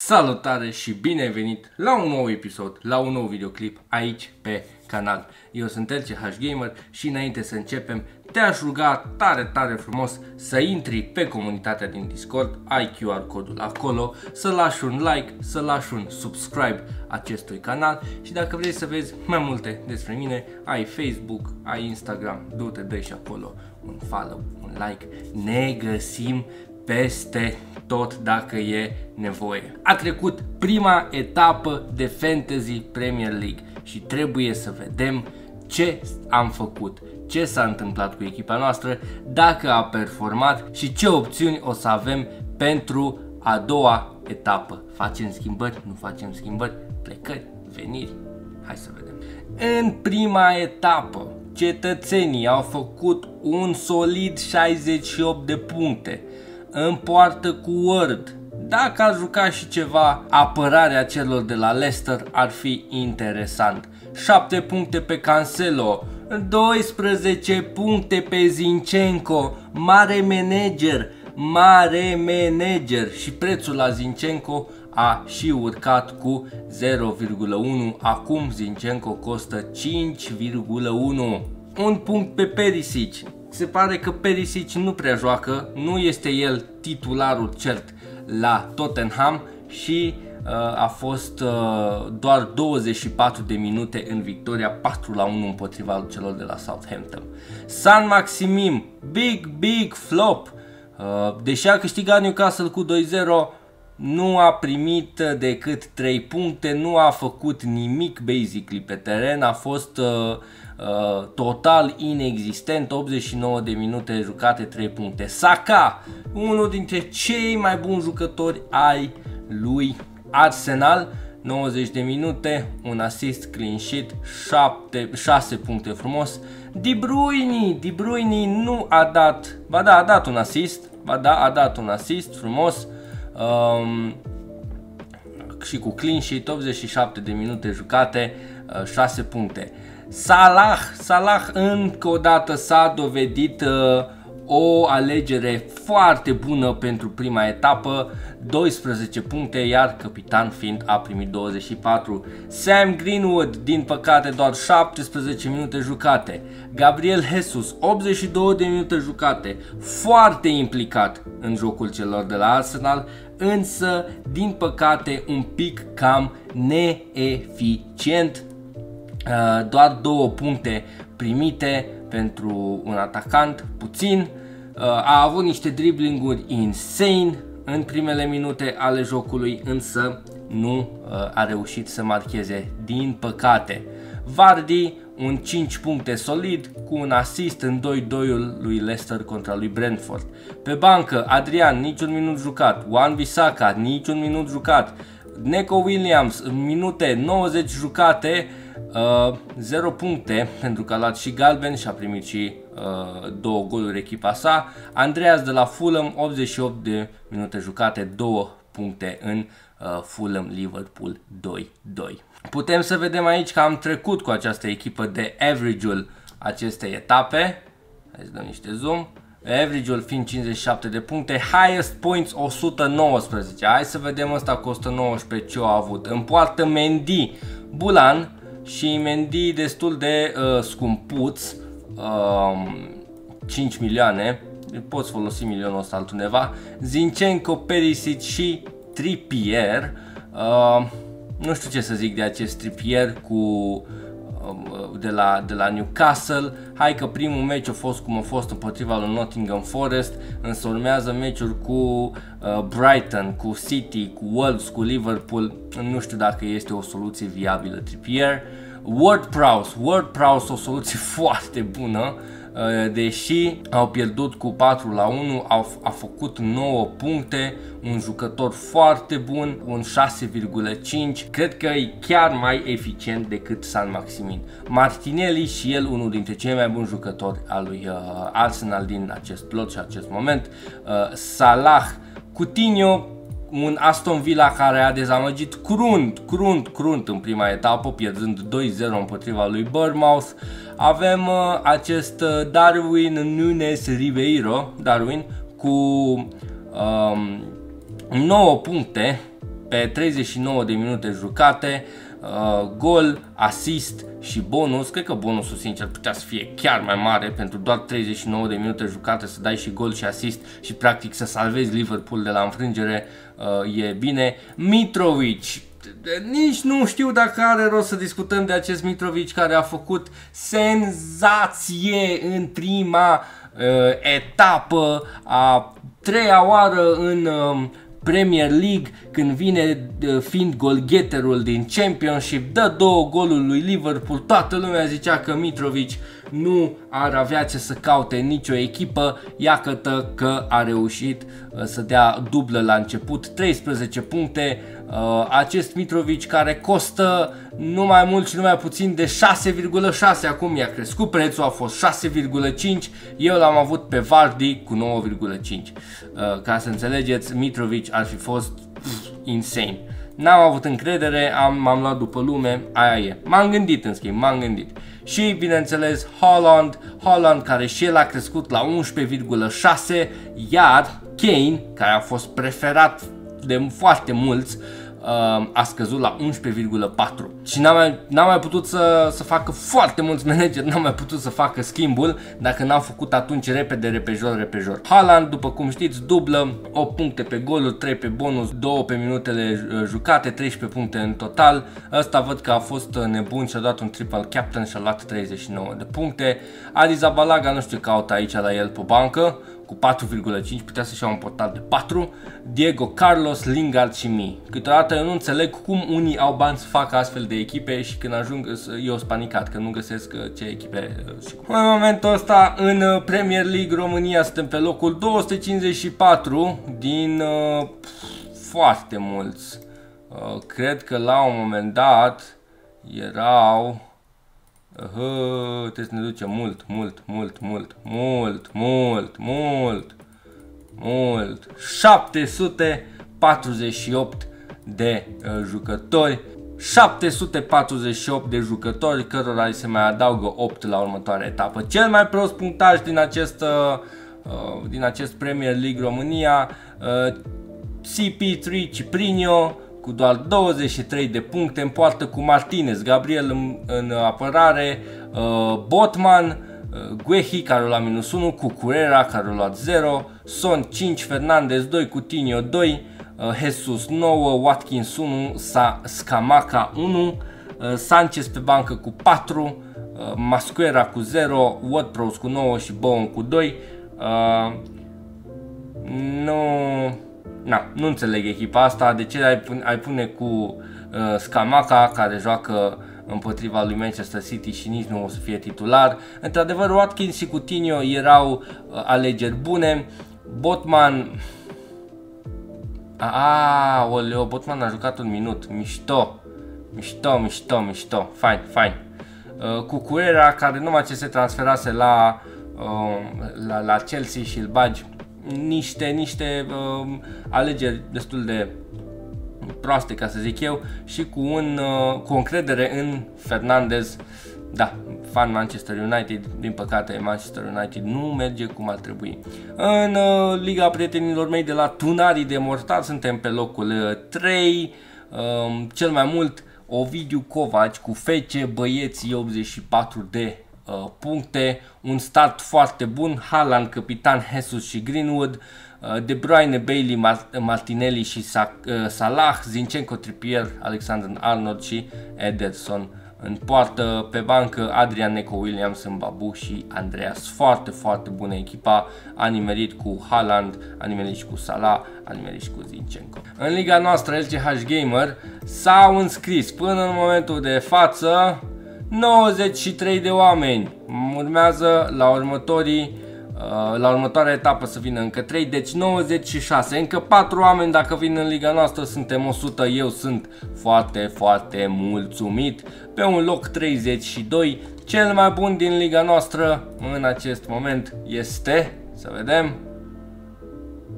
Salutare și bine ai venit la un nou episod, la un nou videoclip aici pe canal. Eu sunt LCH Gamer și înainte să începem te-aș ruga tare frumos să intri pe comunitatea din Discord, ai QR codul acolo, să lași un like, să lași un subscribe acestui canal și dacă vrei să vezi mai multe despre mine, ai Facebook, ai Instagram, du-te, dă și acolo un follow, un like, ne găsim peste tot dacă e nevoie. A trecut prima etapă de Fantasy Premier League și trebuie să vedem ce am făcut, ce s-a întâmplat cu echipa noastră, dacă a performat și ce opțiuni o să avem pentru a doua etapă. Facem schimbări, nu facem schimbări, plecări, veniri, hai să vedem. În prima etapă, cetățenii au făcut un solid 68 de puncte. În poartă cu Word. Dacă ar juca și ceva apărarea celor de la Leicester ar fi interesant. 7 puncte pe Cancelo, 12 puncte pe Zinchenko, mare manager și prețul la Zinchenko a și urcat cu 0,1, acum Zinchenko costă 5,1. Un punct pe Perisic. Se pare că Perisic nu prea joacă, nu este el titularul cert la Tottenham și a fost doar 24 de minute în victoria 4-1 împotriva celor de la Southampton. Saint-Maximin, big flop, deși a câștigat Newcastle cu 2-0, nu a primit decât 3 puncte, nu a făcut nimic basically pe teren, a fost total inexistent, 89 de minute jucate, 3 puncte. Saka, unul dintre cei mai buni jucători ai lui Arsenal, 90 de minute, un assist, clean sheet, 6 puncte frumos. De Bruyne nu a dat, ba da, a dat un assist, a dat un assist frumos. Și cu clean sheet, 87 de minute jucate, 6 puncte. Salah încă o dată s-a dovedit o alegere foarte bună pentru prima etapă, 12 puncte, iar capitan fiind a primit 24. Sam Greenwood, din păcate doar 17 minute jucate. Gabriel Jesus, 82 de minute jucate, foarte implicat în jocul celor de la Arsenal, însă din păcate un pic cam neeficient. Doar 2 puncte primite pentru un atacant, puțin. A avut niște driblinguri insane în primele minute ale jocului, însă nu a reușit să marcheze, din păcate. Vardy, un 5 puncte solid cu un assist în 2-2-ul lui Leicester contra lui Brentford. Pe bancă, Adrian, niciun minut jucat. Wan-Bissaka, niciun minut jucat. Neco Williams, în minute 90 jucate, 0 puncte pentru că a luat și galben și a primit și 2 goluri echipa sa. Andreas de la Fulham, 88 de minute jucate, 2 puncte în Fulham Liverpool 2-2. Putem să vedem aici că am trecut cu această echipă de average-ul acestei etape. Hai să dăm niște zoom. Average-ul fiind 57 de puncte, highest points 119. Hai să vedem ăsta cu 119 ce a avut. În poartă Mendy, Bulan și Mendy destul de scumpuț, 5 milioane, poți folosi milionul ăsta altundeva. Zinchenko, Perisic și Trippier. Nu știu ce să zic de acest Trippier de la Newcastle. Hai că primul meci a fost cum a fost împotriva lui Nottingham Forest, însă urmează meciuri cu Brighton, cu City, cu Wolves, cu Liverpool. Nu știu dacă este o soluție viabilă Trippier. Ward-Prowse, o soluție foarte bună, deși au pierdut cu 4-1, a făcut 9 puncte, un jucător foarte bun, un 6,5, cred că e chiar mai eficient decât Saint-Maximin. Martinelli și el unul dintre cei mai buni jucători al lui Arsenal din acest lot și acest moment. Salah, Coutinho, un Aston Villa care a dezamăgit crunt în prima etapă, pierdând 2-0 împotriva lui Bournemouth. Avem acest Darwin Núñez Ribeiro, cu 9 puncte pe 39 de minute jucate, gol, asist și bonus. Cred că bonusul sincer putea să fie chiar mai mare, pentru doar 39 de minute jucate să dai și gol și asist și practic să salvezi Liverpool de la înfrângere, e bine. Mitrovic, nici nu știu dacă are rost să discutăm de acest Mitrovic, care a făcut senzație în prima etapă, a treia oară în Premier League, când vine fiind golgheterul din Championship, dă 2 goluri lui Liverpool. Toată lumea zicea că Mitrovic nu ar avea ce să caute nicio echipă. Iată că a reușit să dea dublă la început, 13 puncte. Acest Mitrovic, care costă nu mai mult și nu mai puțin de 6,6, acum i-a crescut prețul, a fost 6,5, eu l-am avut pe Vardy cu 9,5. Ca să înțelegeți, Mitrovic ar fi fost insane. N-am avut încredere, m-am luat după lume, aia e. M-am gândit în schimb, m-am gândit. Și bineînțeles Haaland, care și el a crescut la 11,6, iar Kane, care a fost preferat de foarte mulți, a scăzut la 11,4 și n-am mai putut să facă foarte mulți manageri, n-am mai putut să facă schimbul dacă n-am făcut atunci repejor. Haaland, după cum știți, dublă, 8 puncte pe goluri, 3 pe bonus, 2 pe minutele jucate, 13 puncte în total. Ăsta văd că a fost nebun și a dat un triple captain și a luat 39 de puncte. Arrizabalaga nu știu ce caută aici la el pe bancă, cu 4,5, putea să-și ia un portal de 4. Diego Carlos, Lingard și mii. Câteodată eu nu înțeleg cum unii au bani să facă astfel de echipe și când ajung eu sunt panicat că nu găsesc ce echipe și cum. În momentul ăsta în Premier League România suntem pe locul 254 din foarte mulți. Cred că la un moment dat erau... trebuie să ne ducem mult. 748 de jucători. 748 de jucători, cărora se mai adaugă 8 la următoarea etapă. Cel mai prost punctaj din acest Premier League România, CP3 Ciprinio, cu doar 23 de puncte, în poartă cu Martinez, Gabriel în apărare, Botman, Guehi, care a luat -1, Cucurella, care a luat 0, Son 5, Fernandez 2, Coutinho 2, Jesus 9, Watkins 1, Scamacca 1, Sanchez pe bancă cu 4, Masquera cu 0, Ward-Prowse cu 9 și Bowen cu 2. Nu înțeleg echipa asta, de ce ai pune cu Scamacca, care joacă împotriva lui Manchester City și nici nu o să fie titular. Într-adevăr, Watkins și Coutinho erau alegeri bune. Botman... oleo, Botman a jucat un minut. Mișto. Fine. Cucurella, care numai ce se transferase la Chelsea și îl bagi. Niște alegeri destul de proaste, ca să zic eu, și cu o încredere în Fernandez. Da, fan Manchester United, din păcate Manchester United nu merge cum ar trebui. În Liga Prietenilor mei de la Tunarii de Mortar suntem pe locul 3, cel mai mult Ovidiu Covaci cu FC Băieții, 84 de puncte, un start foarte bun, Haaland, capitan, Jesus și Greenwood, De Bruyne, Bailey, Martinelli și Salah, Zinchenko, Trippier, Alexander-Arnold și Ederson. În poartă, pe bancă, Adrian, Neco Williams, Mbabu și Andreas. Foarte bună echipa, a nimerit cu Haaland, a nimerit și cu Salah, a nimerit și cu Zinchenko. În liga noastră, LCH Gamer, s-au înscris până în momentul de față 93 de oameni. Urmează la următoarea etapă să vină încă 3, deci 96, încă 4 oameni dacă vin în liga noastră, suntem 100, eu sunt foarte mulțumit. Pe un loc 32, cel mai bun din liga noastră în acest moment este, să vedem,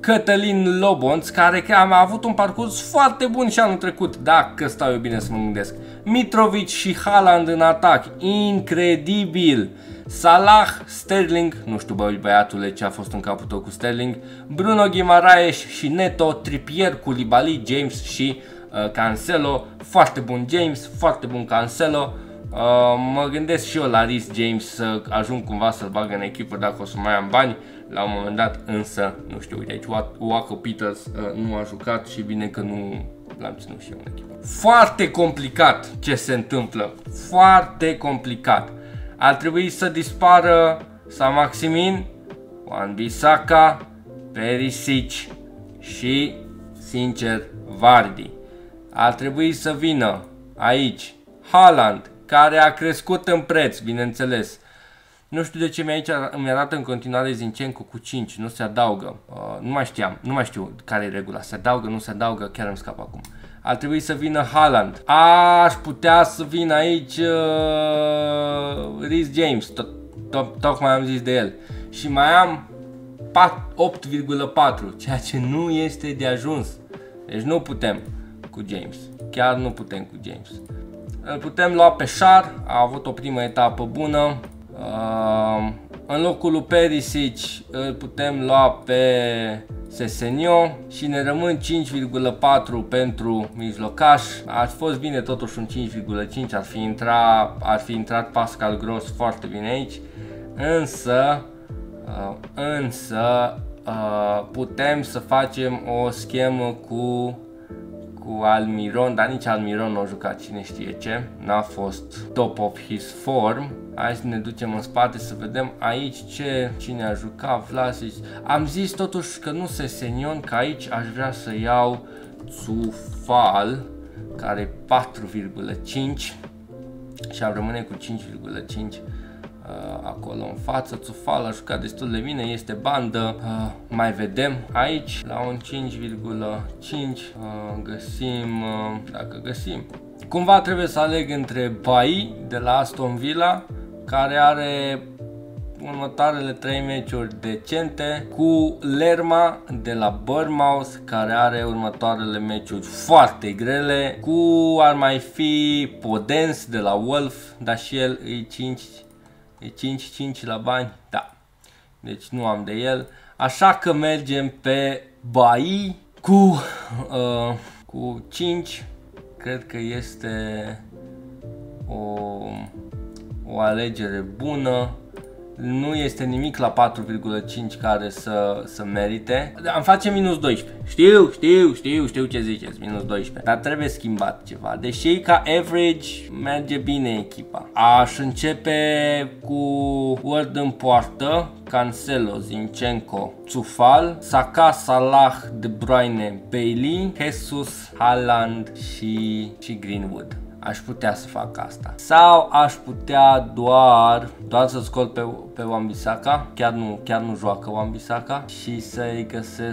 Cătălin Lobonț, care a avut un parcurs foarte bun și anul trecut, dacă stau eu bine să mă gândesc. Mitrovic și Haaland în atac, incredibil. Salah, Sterling, nu știu băiatule ce a fost în capul tău cu Sterling, Bruno Guimaraes și Neto, Trippier, Koulibaly, James și Cancelo. Foarte bun James, foarte bun Cancelo. Mă gândesc și eu la Reece James să ajung cumva să-l bag în echipă dacă o să mai am bani la un moment dat, însă nu știu, uite aici Waco Peters nu a jucat și bine că nu l-am ținut și eu în echipă. Foarte complicat ce se întâmplă, foarte complicat. Ar trebui să dispară Maximin, Wan-Bissaka, Perisic și, sincer, Vardy. Ar trebui să vină aici Haaland, care a crescut în preț, bineînțeles. Nu știu de ce aici îmi arată în continuare Zinchenko cu 5, nu se adaugă. Nu mai știu care e regula, se adaugă, nu se adaugă, chiar îmi scap acum. Ar trebui să vină Haaland. Aș putea să vină aici Reece James, tocmai am zis de el. Și mai am 8,4, ceea ce nu este de ajuns. Deci nu putem cu James, chiar nu putem cu James. Îl putem lua pe Schär, a avut o primă etapă bună. În locul lui Perisic îl putem lua pe Sesenio și ne rămân 5,4 pentru mijlocaș. Ar fi fost bine totuși un 5,5, ar fi intrat Pascal Gross foarte bine aici. Însă putem să facem o schemă cu Almiron, dar nici Almiron nu a jucat, cine știe ce, n-a fost top of his form. Hai să ne ducem în spate să vedem aici cine a jucat, Vlasic. Am zis totuși că nu Sesenion, că aici aș vrea să iau Tsufal, care e 4,5 și am rămâne cu 5,5 acolo în față. Tsufal a jucat destul de bine, este bandă. Mai vedem aici la un 5,5 găsim, dacă găsim. Cumva trebuie să aleg între Bailly de la Aston Villa, care are următoarele 3 meciuri decente, cu Lerma de la Bournemouth, care are următoarele meciuri foarte grele, ar mai fi Podence de la Wolf, dar și el e 5 la bani, da, deci nu am de el, așa că mergem pe Bailly cu 5, cred că este o alegere bună. Nu este nimic la 4,5 care să merite. Am face minus 12. Știu ce ziceți, minus 12. Dar trebuie schimbat ceva. Deși ca average merge bine echipa. Aș începe cu Ward în poartă, Cancelo, Zinchenko, Tsufal, Saka, Salah, De Bruyne, Bailly, Jesus, Haaland și Greenwood. Aș putea să fac asta. Sau aș putea doar să scot pe Wan-Bissaka, chiar nu joacă Wan-Bissaka, și să-i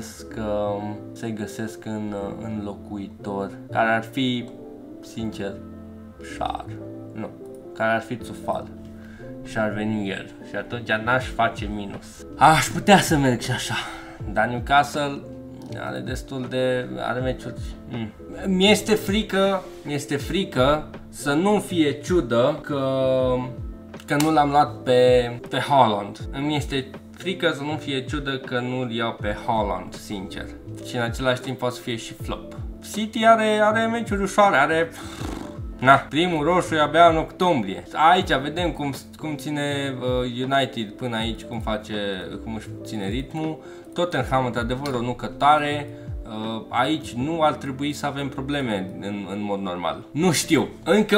găsesc în locuitor, care ar fi, sincer, Schär. Nu, care ar fi Tsufal. Și ar veni el. Și atunci n-aș face minus. Aș putea să merg și așa. Dar Newcastle are meciuri. Mi-este frică să nu fie ciudă că nu l-am luat pe Haaland. Îmi este frică să nu fie ciudă că nu-l iau pe Haaland, sincer. Și în același timp poate să fie și flop. City are meciuri ușoare, primul roșu e abia în octombrie. Aici vedem cum ține United până aici, cum își ține ritmul. Tottenham, într-adevăr, o nucă tare. Aici nu ar trebui să avem probleme în mod normal. Nu știu, încă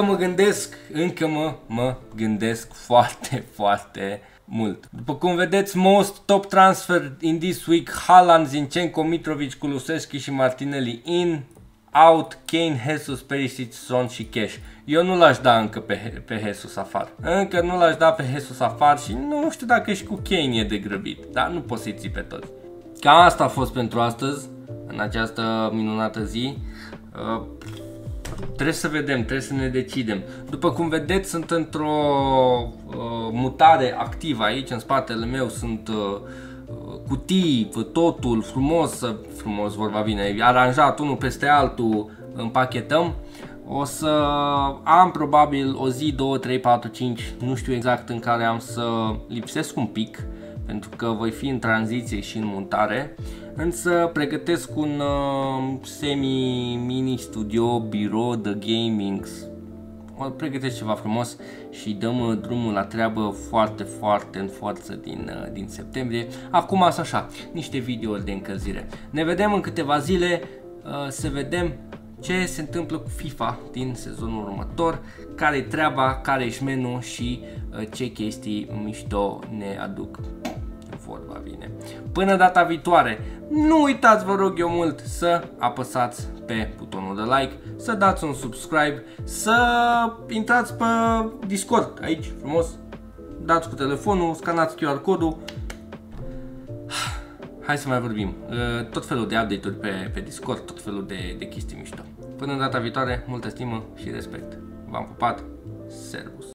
mă gândesc foarte, foarte mult. După cum vedeți, most top transfer in this week: Haaland, Zinchenko, Mitrovic, Kulusevski și Martinelli in, out, Kane, Jesus, Perisic, Son și Cash. Eu nu l-aș da încă pe Jesus afară. Încă nu l-aș da pe Jesus afară și nu știu dacă și cu Kane e de grăbit. Dar nu poți să-i ții pe toți. Cam asta a fost pentru astăzi, în această minunată zi. Trebuie să vedem, trebuie să ne decidem. După cum vedeți, sunt într-o mutare activă aici, în spatele meu sunt cutii, totul frumos vorba bine, aranjat unul peste altul, împachetăm. O să am probabil o zi, 2, 3, 4, 5, nu știu exact, în care am să lipsesc un pic, pentru că voi fi în tranziție și în montare, însă pregătesc un semi-mini studio, birou de gaming, pregătesc ceva frumos și dăm drumul la treabă foarte în forță din septembrie. Acum așa, niște videouri de încălzire. Ne vedem în câteva zile, să vedem ce se întâmplă cu FIFA din sezonul următor, care-i treaba, care-i șmenul și ce chestii mișto ne aduc. Vorba bine. Până data viitoare, nu uitați, vă rog eu mult, să apăsați pe butonul de like, să dați un subscribe, să intrați pe Discord, aici, frumos, dați cu telefonul, scanați QR codul. Hai să mai vorbim, tot felul de update-uri pe Discord, tot felul de chestii mișto. Până data viitoare, multă stimă și respect. V-am pupat, servus!